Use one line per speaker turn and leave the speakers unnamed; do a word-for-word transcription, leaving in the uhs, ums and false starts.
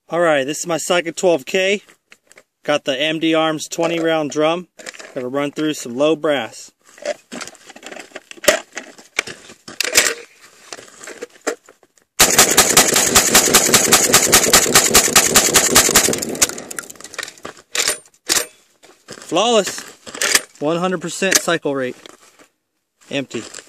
Alright, this is my Saiga twelve K. Got the M D Arms twenty round drum. Gotta run through some low brass. Flawless. one hundred percent cycle rate. Empty.